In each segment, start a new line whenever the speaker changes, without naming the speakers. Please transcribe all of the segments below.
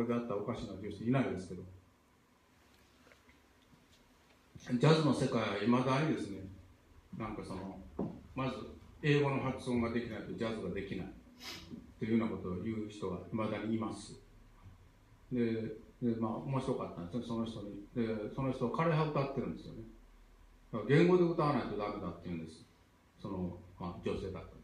語であったらおかしなという人いないですけど、ジャズの世界はいまだにですね、なんかまず英語の発音ができないとジャズができないというようなことを言う人がいまだにいます。でまあ面白かったんですね、その人に。でその人は枯葉を歌ってるんですよね。だから言語で歌わないとダメだって言うんです。まあ、女性だったんです。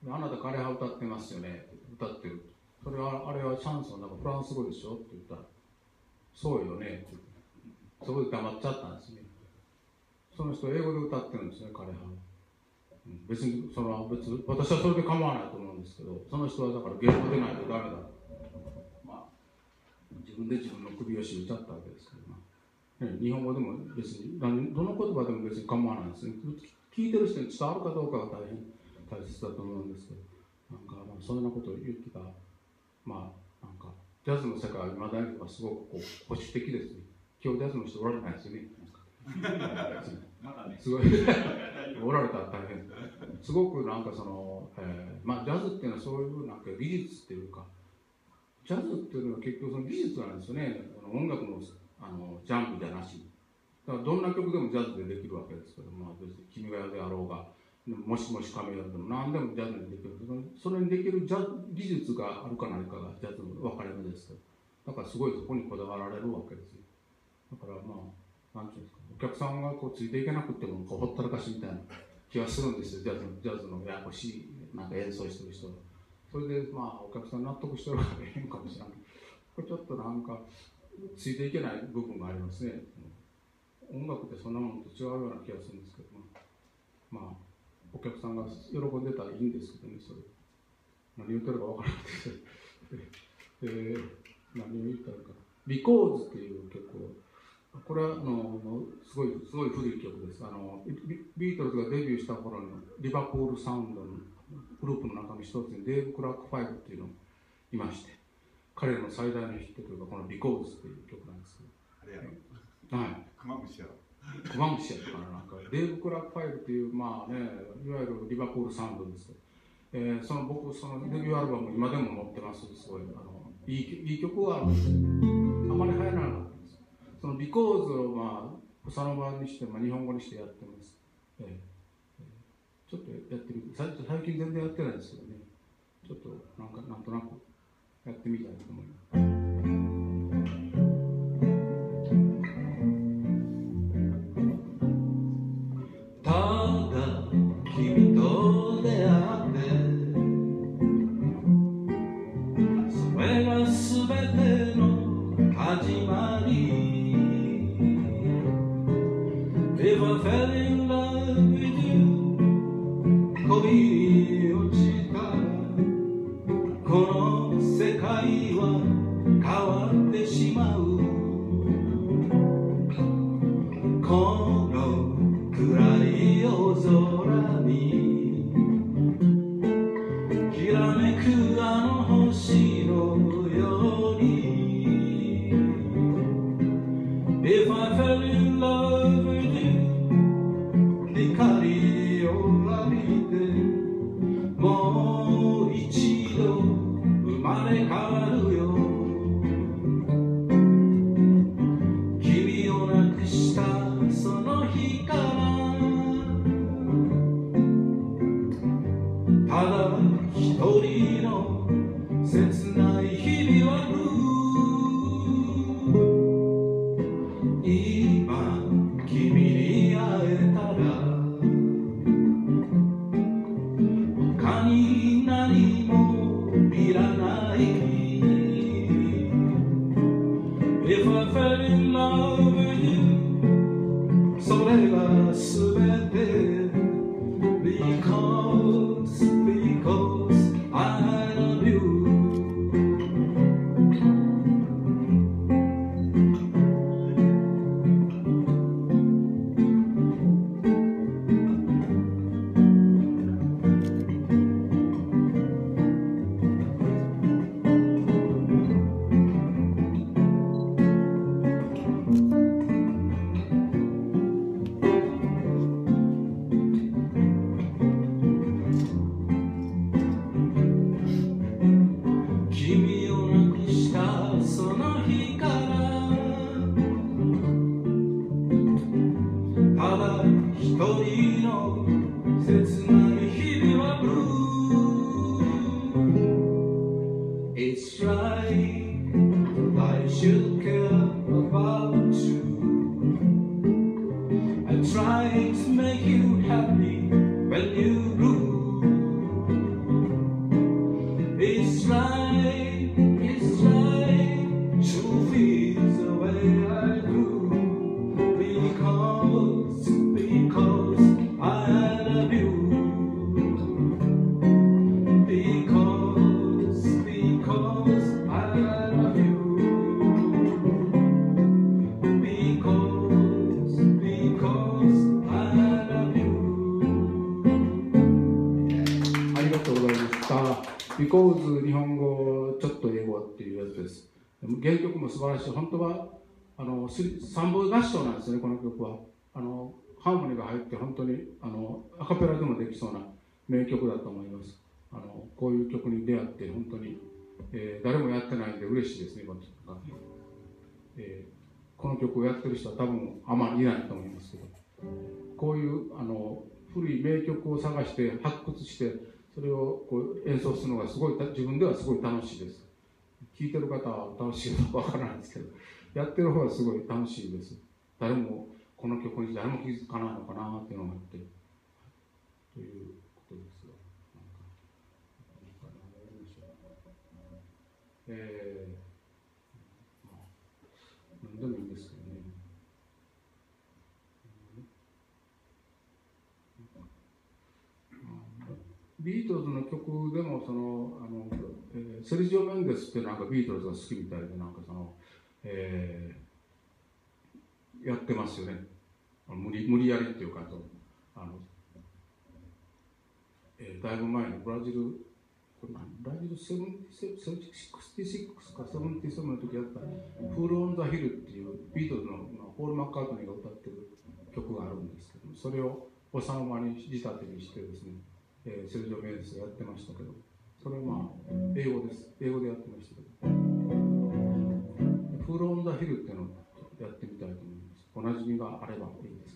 であなた枯葉歌ってますよねって歌ってる。それはあれはシャンソンだからフランス語でしょって言ったら、そうよねって言って、そこで黙っちゃったんですね。その人英語で歌ってるんですね、枯葉を。別に私はそれで構わないと思うんですけど、その人はだから言語でないとダメだ、まあ、自分で自分の首を絞めちゃったわけですけど、日本語でも別にどの言葉でも別に構わないんですね。聞いてる人に伝わるかどうかが大変大切だと思うんですけど、なんかそんなことを言ってた、まあなんかジャズの世界は未だにすごく保守的ですね。今日ジャズの人おられないですよね。すごいおられたら大変すごくなんかまあジャズっていうのはそういうなんか技術っていうか、ジャズっていうのは結局その技術なんですよね。音楽のジャンルじゃなし、だからどんな曲でもジャズでできるわけですけど、まあ別に君が代であろうが、もしもし亀代でも何でもジャズにできる。それにできる技術があるかないかがジャズの分かれ目ですけど、だからすごいそこにこだわられるわけですよ。だからまあなんていうんですか、お客さんがついていけなくてもほったらかしみたいな気がするんですよ、ジャズのややこしいなんか演奏してる人は。それでまあお客さん納得してるから変かもしれない。これちょっとなんかついていけない部分がありますね。音楽ってそんなものと違うような気がするんですけど、まあお客さんが喜んでたらいいんですけどね、それ何言ってるか分からなくて何を言ったらいいかな。ビコーズっていう曲を、これはすごい古い曲です。ビートルズがデビューした頃のリバプールサウンドのグループの中の一つにデーブ・クラーク5っていうのがいまして、彼の最大のヒットというかこのビコーズっていう曲なんですけど、
あれやろ、はい、クマムシや
ったかな、なんかデーブ・クラーク5っていうまあね、いわゆるリバプールサウンドですけど、僕そのデビューアルバム今でも持ってます。すごいいい曲はあるんですけど、あまり流行らなかったんです。そのビコーズをまあボサノバにして、まあ、日本語にしてやってます。ちょっとやってみて、最近全然やってないですけどね、ちょっとなんとなくやってみたいと思います。ただ君と出会って、それが全ての始まり。If I fell in love with you、 飛び落ちたらこの世界は変わってしまう。この暗い夜空にきらめくあの星のように、 If I fell in love with you、 光を浴びてもう一度生まれ変わるよ。 right that I should care about you. I try to make you happy when you do. It's right to feel the way I do. Because I love you. Because I love you. Because I love you. ありがとうございました。Because 日本語ちょっと英語っていうやつです。原曲も素晴らしい。本当は三部合唱なんですよね、この曲は。ハーモニーが入って本当にアカペラでもできそうな名曲だと思います。こういう曲に出会って本当に、誰もやってないんで嬉しいですね。この曲をやってる人は多分あまりいないと思いますけど、こういう古い名曲を探して発掘してそれをこう演奏するのがすごい自分ではすごい楽しいです。聴いてる方は楽しいかわからないですけど、やってる方はすごい楽しいです。誰もこの曲に誰も気づかないのかなっていうのがあってということですよ。何でもいいんですけどね。ビートルズの曲でもセルジオ・メンデスってなんかビートルズが好きみたいでなんかやってますよね。無理やりっていうかだいぶ前のブラジル66か77の時やった「フール・オン・ザ・ヒル」っていうビートルズのポール・マッカートニーが歌ってる曲があるんですけど、それをおさまに仕立てにしてですね、セルジオ・メンデスがやってましたけど、それは英語です。英語でやってましたけど、フール・オン・ザ・ヒルっていうのをやってみたいと思います。おなじみがあればいいです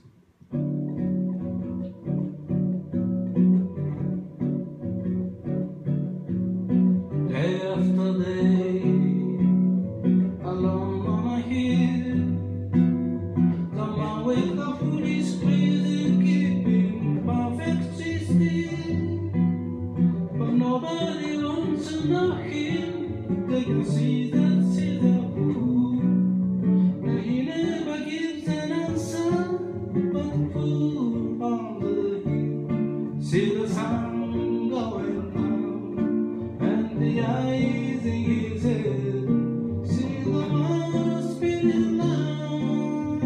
。Day after day, alone on a hill, the man with the foolish crazy keeping perfectly still, but nobody wants to know him. They can see that he's a fool, and he never gives an answer, but the fool on the hill. See the sun going down, and the eyes in his head, see the world spinning round.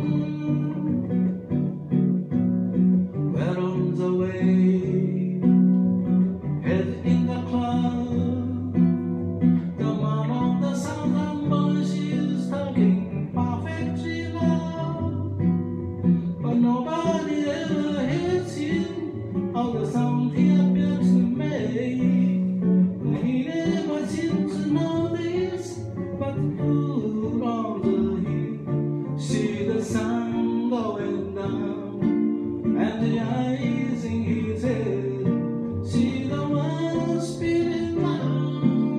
We're on the way, head in the cloud. The man on the southern bush is talking perfectly loud, but nobody ever hears him or the sound he appears to make. He never seems to know this, but the fool on the hill, see the sun going down, and the eyes in his head, see the world spinning round.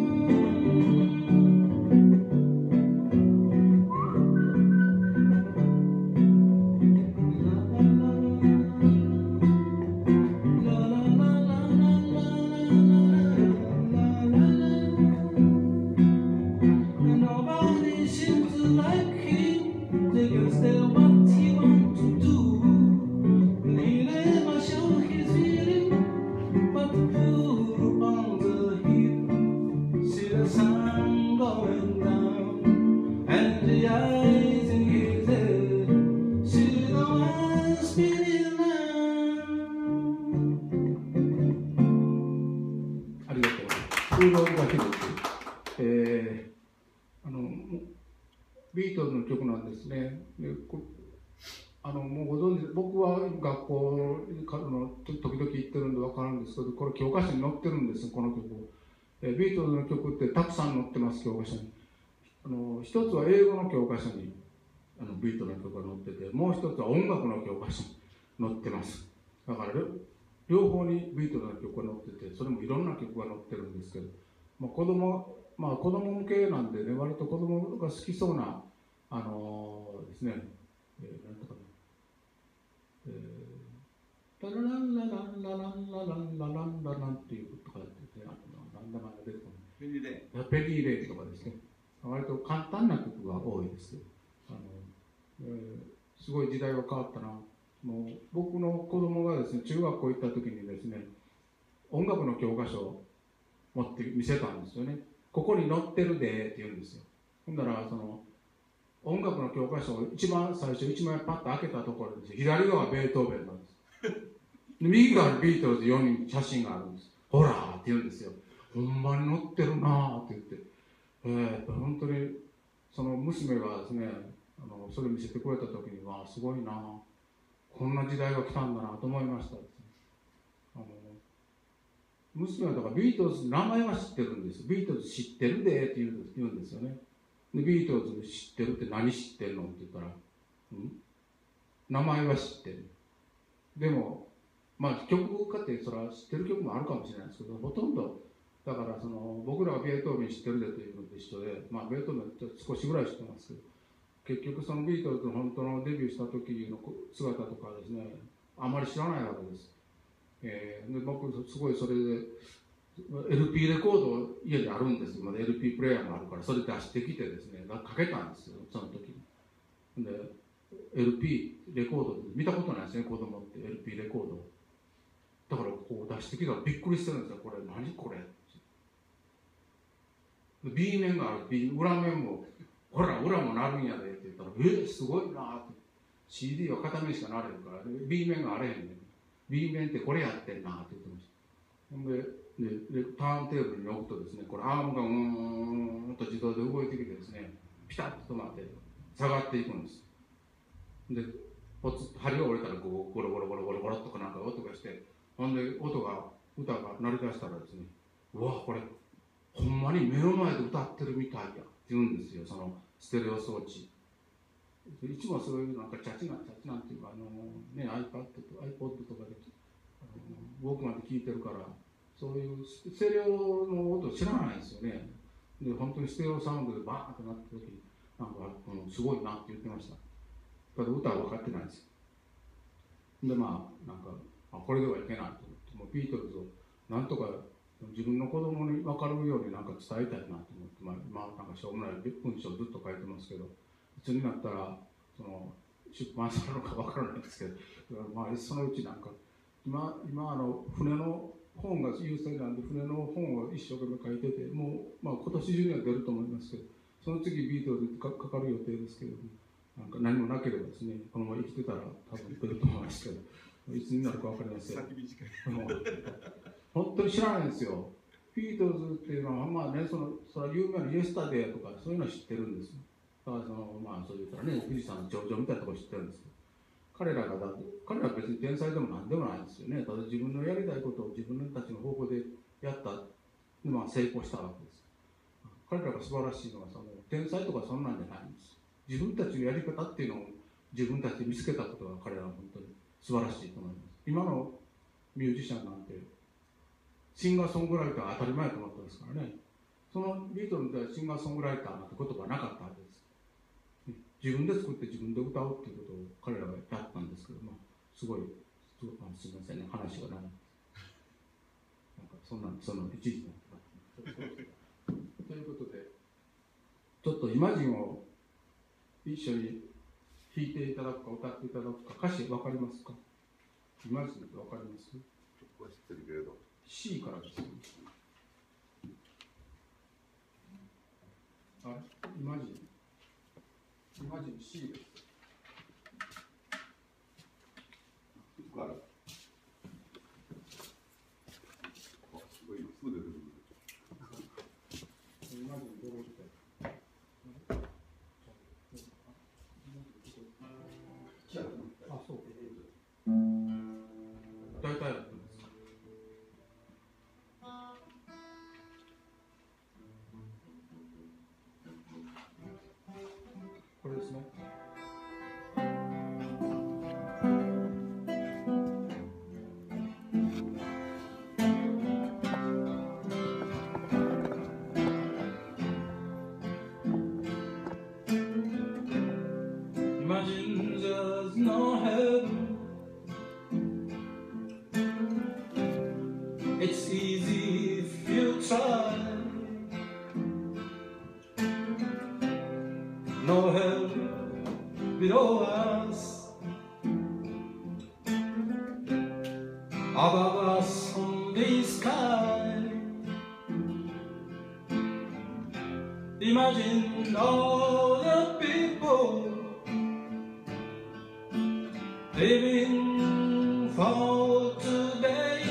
ビートルズの曲なんですね。もうご存知、僕は学校の時々行ってるんで分かるんですけど、これ教科書に載ってるんです、この曲。ビートルズの曲ってたくさん載ってます、教科書に。一つは英語の教科書にビートルズの曲が載ってて、もう一つは音楽の教科書に載ってます。だから両方にビートルズの曲が載ってて、それもいろんな曲が載ってるんですけど、子供まあ子供向けなんでね、割と子供が好きそうなですね、なんとかな、ララランラランラランラランラランラランっていうとかですね、なんだか出てこない。ペギーレイとかですね、割と簡単な曲が多いです。すごい時代が変わったな。もう僕の子供がですね、中学校行った時にですね、音楽の教科書を持って見せたんですよね。ここに載ってるでって言うんですよ。ほんだらその音楽の教科書を一番最初1枚パッと開けたところです。左側ベートーベンなんです。右側にビートルズ4人写真があるんです。ほらーって言うんですよ。ほんまに載ってるなーって言って、本当にその娘がですね、それ見せてくれた時にはすごいな、こんな時代が来たんだなと思いましたですね。娘はだからビートルズの名前は知ってるんです。ビートルズ知ってるでって言うんですよね。でビートルズ知ってるって何知ってるのって言ったら、名前は知ってる。でもまあ曲かってそれは知ってる曲もあるかもしれないですけど、ほとんどだからその僕らはベートーベン知ってるでというのと一緒で、まあベートーベンって少しぐらい知ってますけど、結局そのビートルズの本当のデビューした時の姿とかですね、あまり知らないわけです。で僕すごいそれで LP レコード家にあるんですよ。まだ LP プレイヤーもあるから、それ出してきてですね、かけたんですよ、その時に。で LP レコード見たことないですね、子供って LP レコードだからこう出してきたらびっくりしてるんですよ。これ何これ B 面がある、裏面もほら裏もなるんやでって言ったら、すごいなって。 CD は片面しかなれへんから B 面があれへんねん。 B 面ってこれやってんなって言ってました。ほんでターンテーブルに置くとですね、これアームがと自動で動いてきてですね、ピタッと止まって下がっていくんです。でポツッと針が折れたらこうゴロゴロゴロゴロゴロとかなんか音がして、ほんで歌が鳴り出したらですね、うわこれほんまに目の前で歌ってるみたいやって言うんですよ、そのステレオ装置。いつもそういうなんかチャチなんていうかiPad と iPod とかでウォークマンで聴いてるから、そういうステレオの音知らないんですよね。で本当にステレオサウンドでバーンとなった時になんか、すごいなって言ってました。ただ歌は分かってないんですよ。でまあなんかこれではいけないと思って、もうビートルズをなんとか自分の子供に分かるようになんか伝えたいなと思って、まあなんかしょうもない文章をずっと書いてますけど、いつになったらその出版されるのか分からないんですけど、まあそのうちなんか今船の本が優勢なんで、船の本を一生懸命書いてて、もう、まあ、今年中には出ると思いますけど、その次ビートルズかかる予定ですけど、なんか何もなければですね、このまま生きてたら多分出ると思いますけど、いつになるか分かりません。本当に知らないんですよ。ビートルズっていうのは、まあね、それは有名なイエスタデーとかそういうのは知ってるんです。だからまあそういうからね、富士山の頂上みたいなところ知ってるんですけど、彼らは別に天才でも何でもないんですよね。ただ自分のやりたいことを自分たちの方法でやった、まあ、成功したわけです。彼らが素晴らしいのは天才とかそんなんじゃないんです。自分たちのやり方っていうのを自分たちで見つけたことが彼らは本当に素晴らしいと思います。今のミュージシャンなんてシンガーソングライターは当たり前と思ってますからね。そのビートルズではシンガーソングライターなんて言葉はなかったわけです。自分で作って自分で歌うっていうことを彼らはやったんですけども、すみませんね、話がない。なんかその一時のということで、ちょっとイマジンを一緒に弾いていただくか歌っていただくか、歌詞分かりますか？イマジンって分かります？
僕は知ってるけれど。
C からですね。あれ？イマジン C です。
ある。すごい、すぐ出てくる。
イマジンどこ行った？あ、そう。大体やってます。これですね。 no hell below us, above us on the sky. Imagine all the people living for today.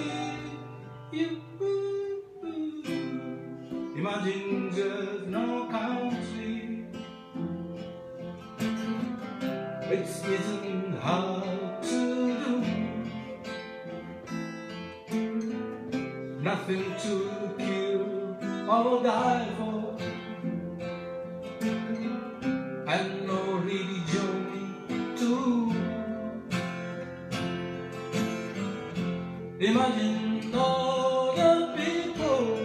Imagine there's no country. It isn't hard to do. Nothing to kill or die for, and no religion too. Imagine all the people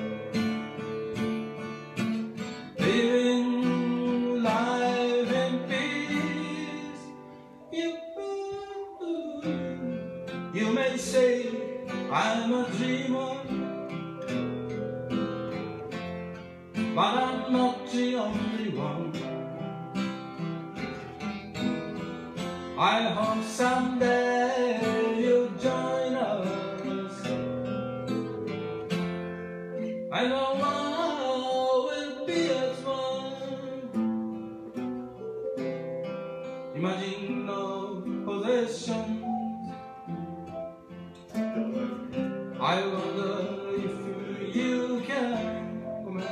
living life in peace. You may say I'm a dreamer, but I'm not the only one. I hope someday you'll join us, and the world will be as one. Imagine no possessions. I wonder if you can.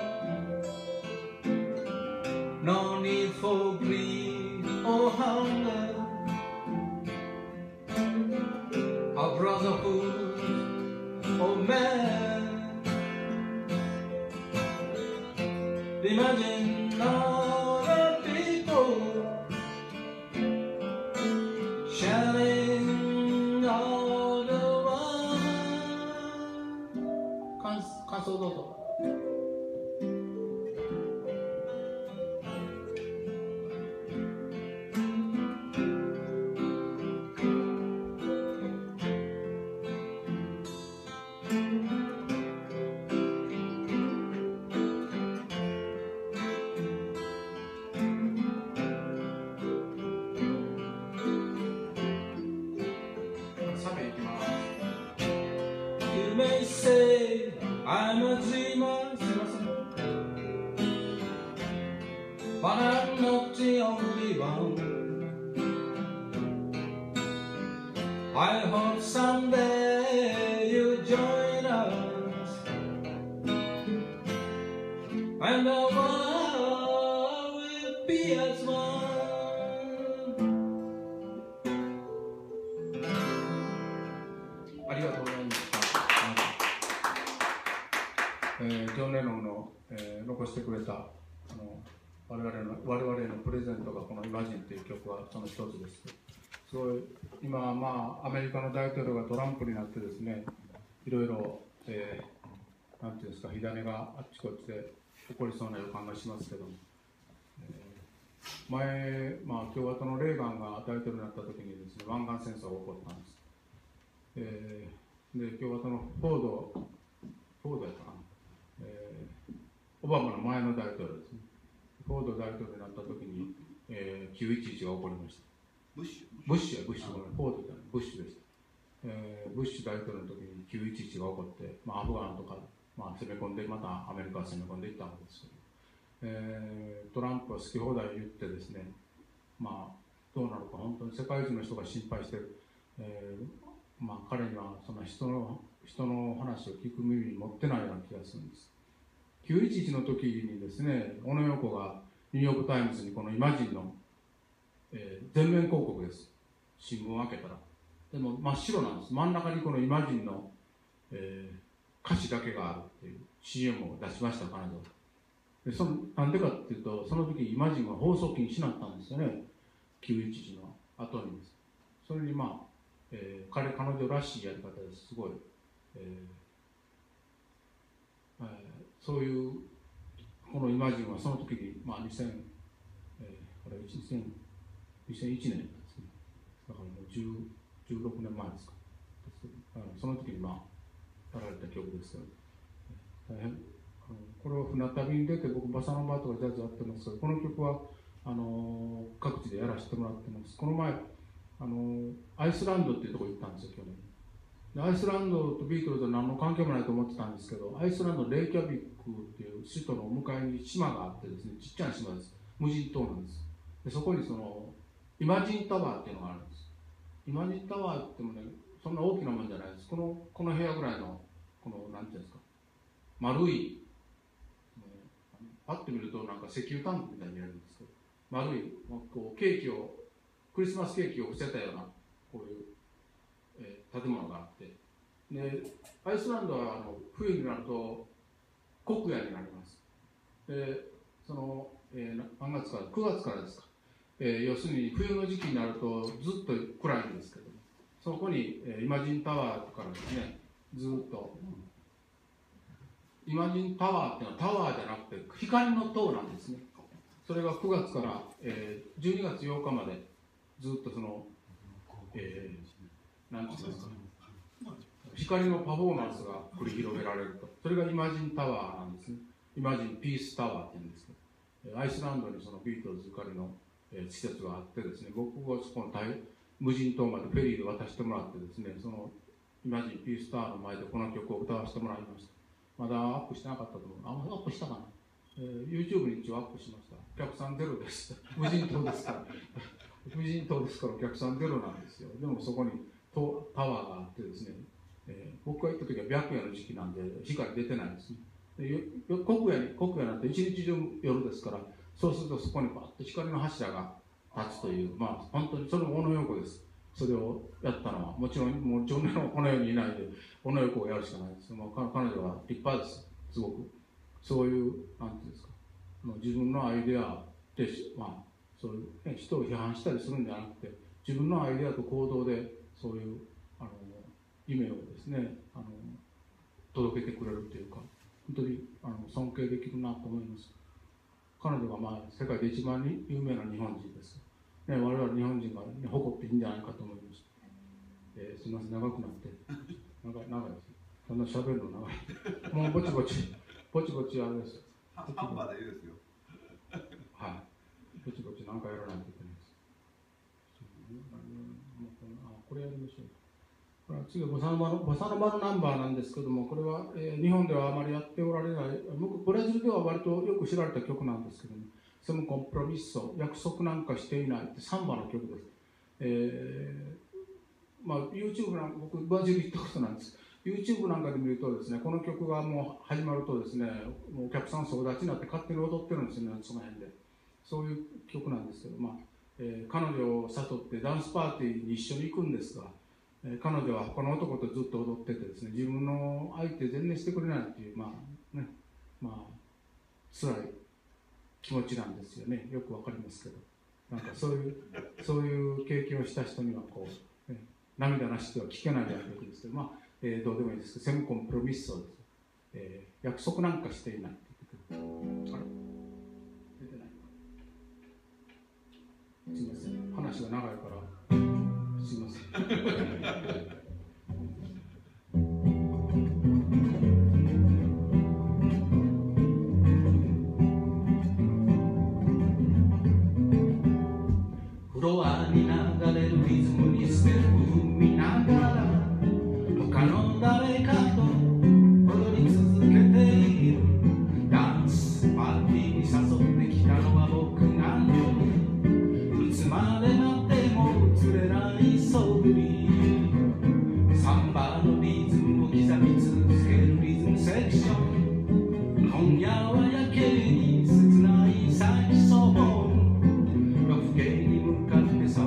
No need for greed or hunger, a brotherhood of man. Imagine all the people sharing all the world. 感想どうぞ。You may say I'm a dreamer, but I'm not the only one. I hope someday you'll join us, and the world will be as one. ありがとうございました。ジョン・レノンの、残してくれた我々へのプレゼントがこの「イマジン」という曲はその一つです。すごい今、アメリカの大統領がトランプになってですね、いろいろ、なんていうんですか、火種があっちこっちで起こりそうな予感がしますけども、前、共和党のレーガンが大統領になった時にですね、湾岸戦争が起こったんです。で共和党のフォードやったかな、オバマの前の大統領ですね、フォード大統領になった時に、911が起こりました。ブッシュ、フォードじゃない、ブッシュでした。ブッシュ大統領の時に911が起こって、アフガンとか、攻め込んで、またアメリカは攻め込んでいったわけですけど、トランプは好き放題言ってですね、どうなるか本当に世界中の人が心配している。彼にはその人の話を聞く耳に持ってないような気がするんです。911の時にですね、小野洋子がニューヨークタイムズにこのイマジンの、全面広告です。新聞を開けたら。でも真っ白なんです。真ん中にこのイマジンの、歌詞だけがあるっていう CM を出しました、彼女。でなんでかっていうと、その時イマジンは放送禁止になったんですよね。911の後にです。それに彼女らしいやり方です。すごい、そういうこのイマジンはその時に、2001年ですね。だからもう16年前ですか。その時にやられた曲ですけど、大変これは船旅に出て僕バサノバとかジャズやってますけど、この曲は各地でやらせてもらってます。この前アイスランドっていうところ行ったんですよ、去年。でアイスランドとビートルズは何の関係もないと思ってたんですけど、アイスランドレイキャビックっていう首都の向かいに島があってですね、ちっちゃな島です。無人島なんです。でそこにイマジンタワーっていうのがあるんです。イマジンタワーってもね、そんな大きなもんじゃないです。この部屋ぐらいのなんていうんですか、丸い、パッと見るとなんか石油タンクみたいに見えるんですけど、丸いクリスマスケーキを伏せたようなこういう、建物があって、でアイスランドは冬になると黒夜になります。で何月から9月からですか、要するに冬の時期になるとずっと暗いんですけど、そこに、イマジンタワーからですね、ずっと、イマジンタワーっていうのはタワーじゃなくて光の塔なんですね。それが9月から、12月8日までずっとなんていうんですか、光のパフォーマンスが繰り広げられると。それがイマジンタワーなんですね。イマジンピースタワーっていうんですけど、アイスランドにビートルズゆかりの、施設があってですね、僕はそこの無人島までフェリーで渡してもらってですね、イマジンピースタワーの前でこの曲を歌わせてもらいました。まだアップしてなかったと思う。アップしたかな、YouTube に一応アップしました。お客さんゼロです。無人島ですから無人島ですからお客さんゼロなんですよ。でもそこにタワーがあってですね、僕が行った時は白夜の時期なんで光出てないんですね。黒夜なんて一日中夜ですから、そうするとそこにバッと光の柱が立つという、本当にその小野洋子です。それをやったのは、もちろんもう常年のこの世にいないで小野洋子をやるしかないです。彼女は立派です。すごくそういうなんていうんですか、自分のアイデアで、そういう、人を批判したりするんじゃなくて、自分のアイデアと行動でそういう夢をですね届けてくれるというか、本当に尊敬できるなと思います。彼女が世界で一番有名な日本人です。我々日本人が、誇っていいんじゃないかと思います。すみません、長くなって長いです。そんな喋るの長い。もうぼちぼちあれです。
ハンバーでいいですよ。
はい。ぼちぼち何かやらないといけないです。これやりましょう。次はボサノバのナンバーなんですけども、これは、日本ではあまりやっておられない、ブラジルでは割とよく知られた曲なんですけども、セムコンプロミッソ、約束なんかしていないってサンバの曲です。YouTube 僕ブラジル行ったことなんです。YouTube なんかで見るとですね、この曲がもう始まるとですね、もうお客さん総立ちになって勝手に踊ってるんですよね、その辺で。そういう曲なんですけど、彼女を誘ってダンスパーティーに一緒に行くんですが、彼女は他の男とずっと踊っててですね、自分の相手全然してくれないっていう、辛い気持ちなんですよね。よくわかりますけど、なんかそういう経験をした人には涙なしでは聴けないような曲ですけど、どうでもいいですけど、セムコンプロミッソです。約束なんかしていないっていう曲。あれ出てないか。すいません、話が長いからすいません。フロアに流れるリズムにステップ踏みながら他の誰かと踊り続けている。ダンスパーティーに誘ってきたのは僕なのに、いつまで待っても映れないそぶり。サンバのリズムを刻み続けるリズムセクション。今夜はやけに切ないサキソフォン。夜更けに向かって叫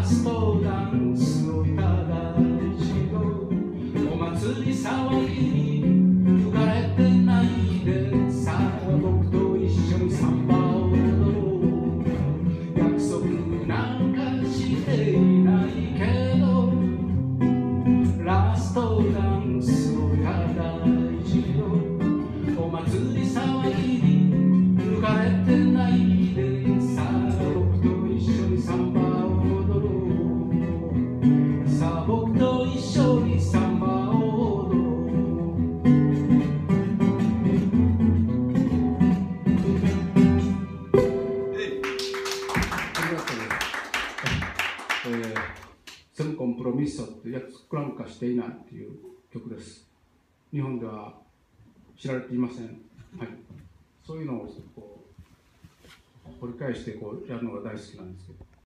ストダンスをただ一度お祭り騒ぎに浮かれてないでさあ僕と一緒にサンバを踊ろう約束なんかしていないけどラストダンスをただ一度お祭り騒ぎに浮かれてないでさあ僕と一緒にサンバを踊ろうさあ僕と一緒にサンバを踊ろうセムコンプロミッソって約束なんかしていないっていう曲です。日本では知られていません。はい、そういうのをこう掘り返してこうやるのが大好きなんですけど。